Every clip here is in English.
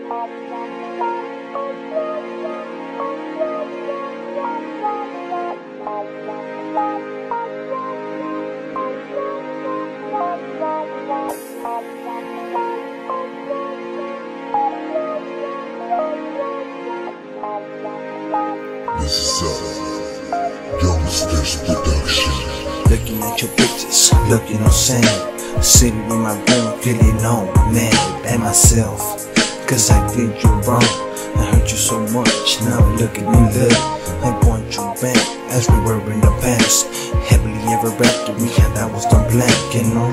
This is Youngsters Production. Looking at your pictures, looking on sand, sitting in my room, feeling on mad at myself. Cause I did you wrong, I hurt you so much. Now look at me, look, I want you back as we were in the past. Happily ever after, we had I was the black, you know.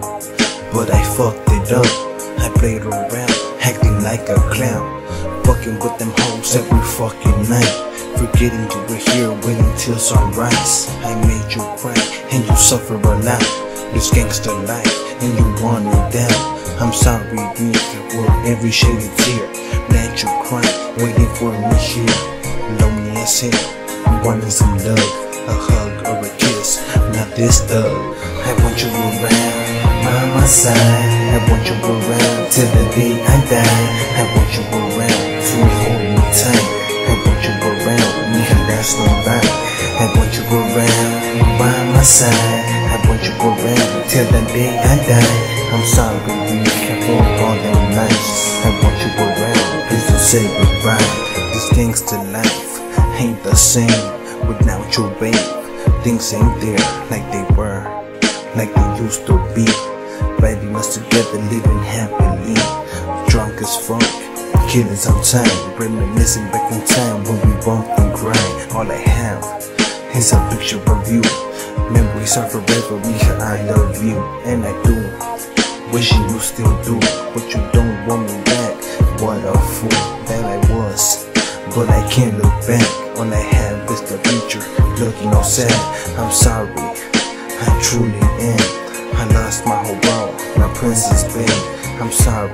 But I fucked it up, I played around, acting like a clown, fucking with them hoes every fucking night. Forgetting you were here, waiting till sunrise. I made you cry, and you suffer a lot. This gangster life, and you want me down. I'm sorry, nigga, for every shade of tear. Let you cry, waiting for me here. Lonely as hell, wanting some love, a hug or a kiss. Not this thug. I want you around, by my side. I want you around till the day I die. I want you around to hold me tight. I want you around, nigga, that's no lie. I want you around, by my side. I want you around till the day I die. I'm sorry, nigga, for all them nights. I want you around, please don't say goodbye. This gangsta life ain't the same without you, babe. Things ain't there like they were, like they used to be. Riding us together, living happily, drunk as fuck, killing some time, reminiscing back in time when we bumped and grind. All I have is a picture of you. Memories are forever, Misha, I love you. And I do, wishing you still do, but you don't want me back. What a fool that I was, but I can't look back. All I have is the future, looking all sad. I'm sorry, I truly am. I lost my whole world, my princess babe. I'm sorry,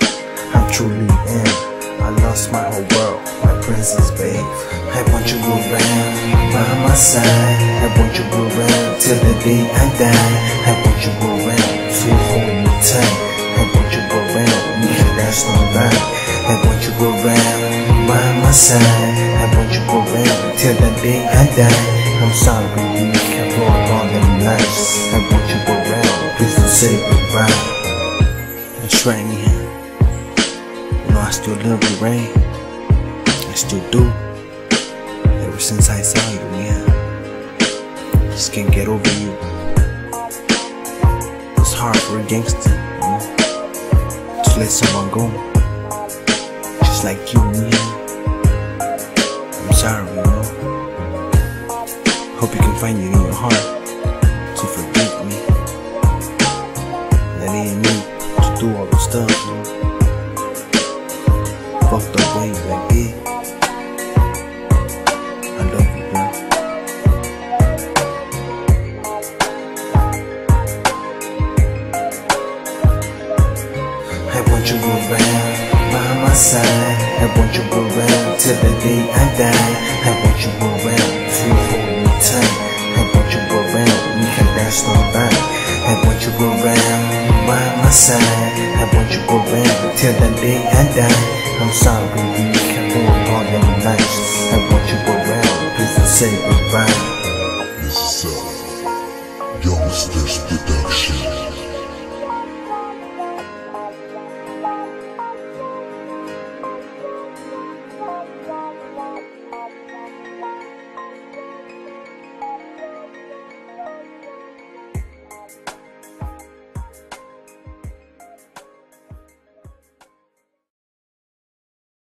I truly am. I lost my whole world, my princess babe. I want you around, by my side. I want you around till the day I die. I want you around to hold me tight. I want you around, nigga, that's no lie. I want you around, by my side. I want you around till the day I die. I'm sorry, nigga, for all them nights. I want you around, please don't say goodbye. That's right, nigga. You know I still love you, right? I still do. Ever since I saw you, yeah. Just can't get over you. It's hard for a gangster, you know, to let someone go, just like you, yeah. I'm sorry, you know. Hope you can find it in your heart to forgive me. That ain't me to do all the stuff, you know. Fucked up way back there. I love you, bro. I want you around, by my side. I want you around till the day I die. I want you around to hold me tight. I want you around, nigga, that's no lie. I want you around, by my side. I want you around till the day I die. I'm sorry, nigga, for all them nights.